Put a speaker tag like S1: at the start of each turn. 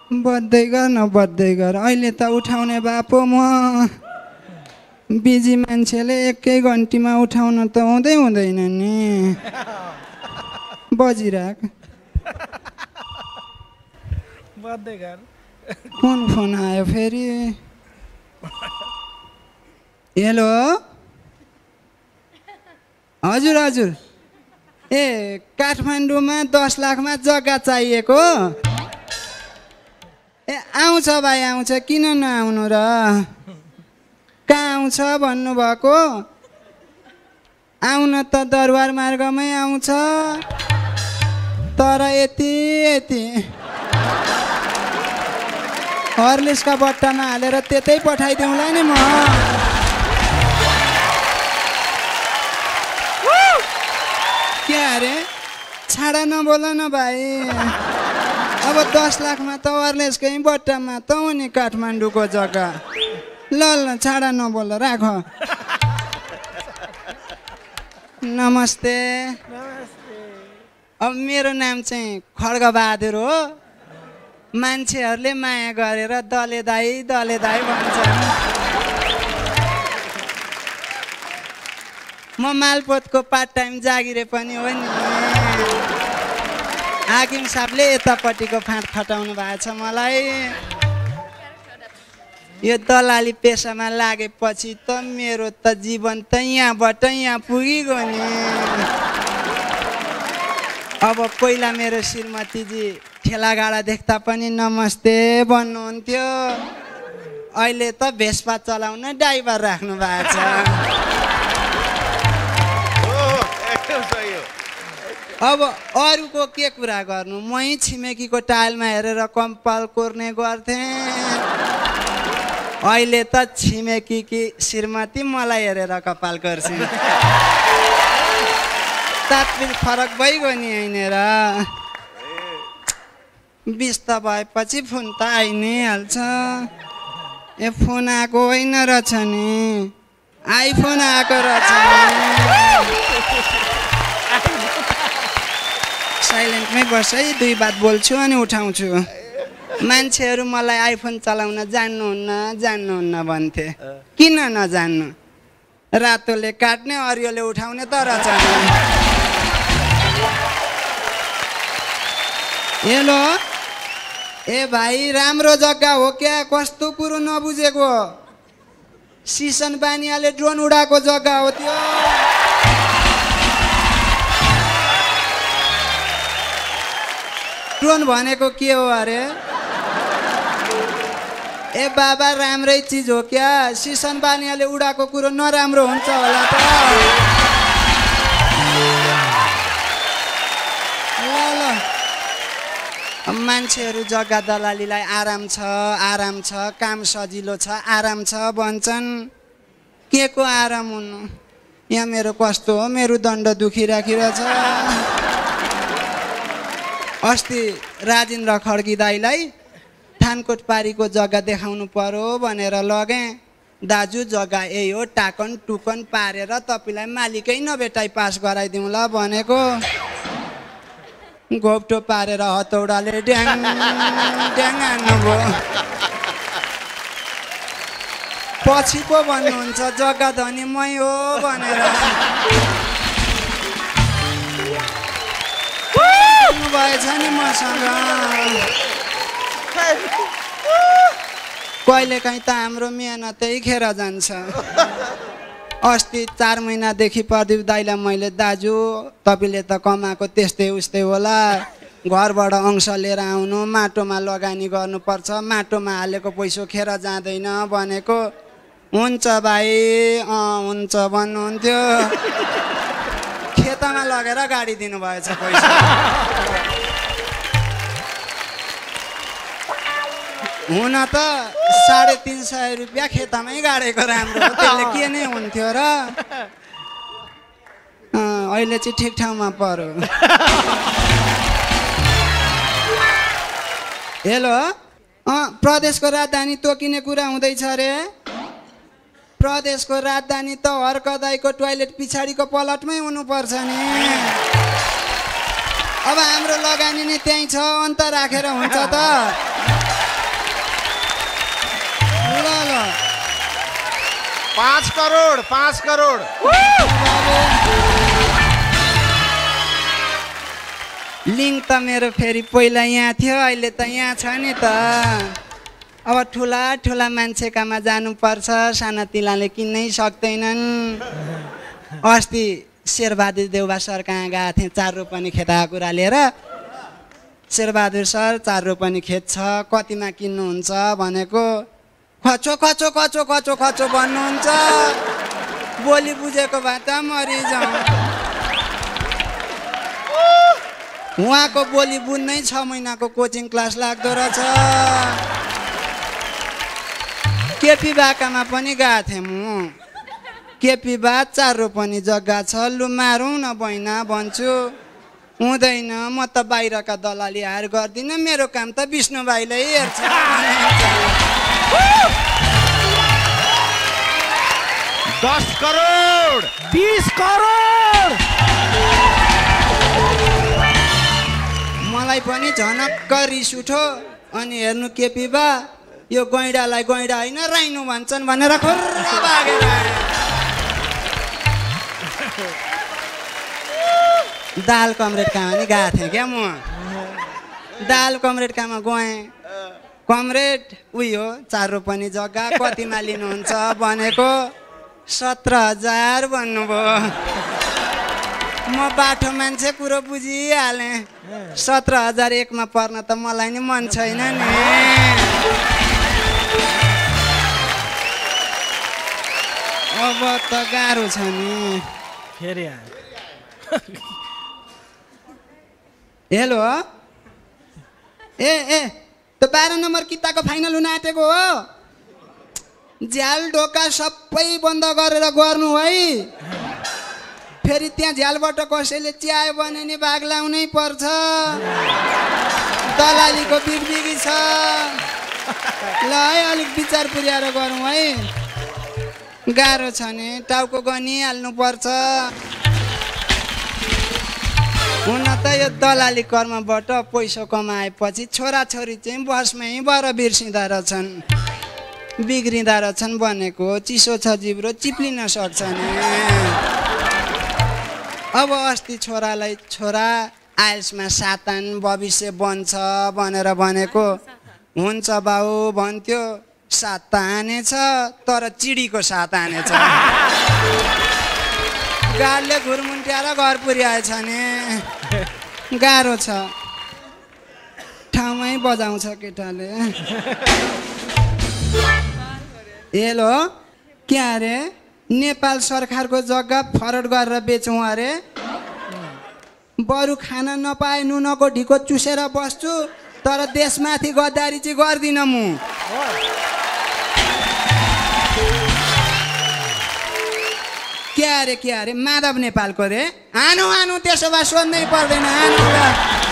S1: बद्दै गर अहिले त उठाउने बापो म बिजी मान्छेले एकै घन्टीमा उठाउन त हुँदैन नि बजिराख
S2: बद्दै गर
S1: कुन फोन आयो फेरि हेलो हजुर हजुर ए काठमाडौँमा 10 लाखमा जग्गा चाहिएको ए आउँछ भाइ आउँछ किन नआउनु र कहाँ आउँछ भन्नुभएको आउन त दरबार मार्गमै आउँछ तर यति हर्लिक्सका बट्टामा हालेर त्यतै पठाइदिउँला नि म के अरे छाडा नबोल न भाइ अब 10 लाखमा त हर्लिक्सकै बट्टामा त हो नि काठमाडौँको जग्गा ल छाडा नबोल राख नमस्ते अब मेरो नाम चाहिँ खड्गबहादुर हो मान्छेहरूले माया गरेर दले दाई भन्छन् म मालपोतको पार्ट टाइम जागिरे पनि हो नि हाकिम साहबले यतापट्टिको फाँट फटाउनु भएको छ मलाई यो दलाली पेसामा लागेपछि त मेरो त जीवन त यहाँबाट यहाँ पुगिगयो नि अब पहिला मेरो श्रीमतीजी ठेलागाडा देख्दा पनि नमस्ते भन्नुहुन्थ्यो अहिले त भेस्पा चलाउन ड्राइभर राख्नु भएको छ अब अरूको के कुरा गर्नु मै छिमेकीको टाइलमा हेरेर कम्पाल कोर्ने गर्थेँ अहिले त छिमेकीकी श्रीमती मलाई हेरेर कपाल कोर्छिन् तात्विक फरक भइगयो नि यहीँनिर 20 त भएपछि फोन त आइ नै हाल्छ ए फोन आएको होइन रहेछ नि आइफोन आएको रहेछ साइलेन्टमै बस है 2 बात बोल्छु अनि उठाउँछु मान्छेहरू मलाई आइफोन चलाउन जान्नुहुन्न भन्थे किन नजान्नु रातोले काट्ने अरियोले उठाउने त रहेछ हेलो ए भाइ राम्रो जग्गा हो क्या कस्तो कुरो नबुझेको सिसन बानियाले ड्रोन उडाएको जग्गा हो त्यो ड्रोन भनेको के हो अरे ए बाबा राम्रै चिज हो क्या सिसन बानियाले उडाएको कुरो नराम्रो हुन्छ होला त ल मान्छेहरू जग्गा दलालीलाई आराम छ काम सजिलो छ आराम छ भन्छन् के को आराम हुनु यहाँ मेरो कस्तो हो मेरुदण्ड दुखिराखिरहेछ अस्ति राजेन्द्र खड्गी दाइलाई थानकोट पारीको जग्गा देखाउनु पर्यो भनेर लगेँ दाजु जग्गा यही हो टाकन टुकन पारेर तपाईँलाई मालिकै नभेटाइ पास गराइदिउँला भनेको घोप्टो पारेर हतौडाले ड्याङ हान्नुभयो पछि पो भन्नुहुन्छ जग्गा धनी मै हो भनेर भएछ नि मसँग कहिलेकाहीँ त हाम्रो मेहनतै खेर जान्छ अस्ति 4 महिनादेखि प्रदीप दाइलाई मैले दाजु तपाईँले त कमाएको त्यस्तै उस्तै होला घरबाट अंश लिएर आउनु माटोमा लगानी गर्नुपर्छ माटोमा हालेको पैसा खेर जाँदैन भनेको हुन्छ भाइ हुन्छ भन्नुहुन्थ्यो खेतमा लगेर गाडी दिनुभएछ पैसा हुन त 350 रुपियाँ खेतमै गाडेको राम्रो हो त्यसले के नै हुन्थ्यो र अहिले चाहिँ ठिक ठाउँमा पर्यो हेलो प्रदेशको राजधानी तोकिने कुरा हुँदैछ रे प्रदेशको राजधानी त हर्कदाईको टोयलेट पछाडिको पलटमै हुनुपर्छ नि अब हाम्रो लगानी नै त्यही छ अन्त राखेर हुन्छ त
S3: 5 करोड 5 करोड।
S1: लिङ्क त मेरो फेरि पहिला यहाँ थियो, अहिले त यहाँ छ नि त। अब ठुला ठुला मान्छेकामा जानुपर्छ, सानातिनाले किन्नै सक्दैनन्। अस्ति शेरबहादुर देउबा सर कहाँ गएको थिएँ 4 रोपनी खेताको कुरा लिएर। शेरबहादुर सर 4 रोपनी खेत छ, कतिमा किन्नुहुन्छ भनेको, खचो खचो खचो खचो खचो भन्नुहुन्छ। बोली बुझेको भए त मरिजाउँ। उहाँको बोली बुझ्नै 6 महिनाको कोचिङ क्लास लाग्दो रहेछ। केपी बाकामा पनि गएको थिएँ म। केपी बा 4 रोपनी जग्गा छ, लु मारौँ न बहिना भन्छु। हुँदैन, म त बाहिरका दलाली हायर गर्दिनँ, मेरो काम त विष्णु भाइले हेर्छ।
S3: 10 करोड
S2: 20 करोड।
S1: मलाई पनि झनक्क रिस उठो। अनि हेर्नु केपी बा, यो गैँडालाई गैँडा होइन राइनु भन्छन् भनेर खुर्रा भागेर आए। दाल कमरेड कहाँ नि गएको थिएँ क्या म। दाल कमरेड कहाँमा गएँ। कमरेड उयो 4 रोपनी जग्गा कतिमा लिनुहुन्छ भनेको 17,000 भन्नुभयो। म बाठो मान्छे कुरो बुझिहालेँ। 17,000 एकमा पर्न त मलाई नि मन छैन नि। अब त गाह्रो छ नि।
S2: फेरि
S1: हेलो, ए त 12 नम्बर किताको फाइनल हुन आँटेको हो। झ्याल ढोका सबै बन्द गरेर गर्नु है। फेरि त्यहाँ झ्यालबाट कसैले च्यायो भने नि भाग लाउनै पर्छ। दलालीको बिगबिगी छ। ल है, अलिक विचार पुर्याएर गरौँ है। गाह्रो छ नि, टाउको गनिहाल्नु पर्छ। हुन त यो दलाली कर्मबाट पैसा कमाएपछि छोराछोरी चाहिँ बसमै भएर बिर्सिँदा रहेछन्, बिग्रिँदा रहेछन् भनेको। चिसो छ जिब्रो, चिप्लिन सक्छ नि। अब अस्ति छोरालाई, छोरा आइल्समा 7 आन भविष्य बन्छ भनेर भनेको। हुन्छ बाउ भन्थ्यो, 7 त आनेछ, तर चिडीको 7 आनेछ। गाडले घुरमुन्ट्याएर घर पुर्याएछ नि। गाह्रो छ, ठाउँमै बजाउँछ केटाले। हेलो, क्या अरे नेपाल सरकारको जग्गा फरड गरेर बेचौँ अरे। बरु खाना नपाए नुनको ढिको चुसेर बस्छु, तर देशमाथि गद्दारी चाहिँ गर्दिनँ म। क्या अरे माधव नेपालको रे। आनु त्यसो भए सोध्नै पर्दैन, आनु ल।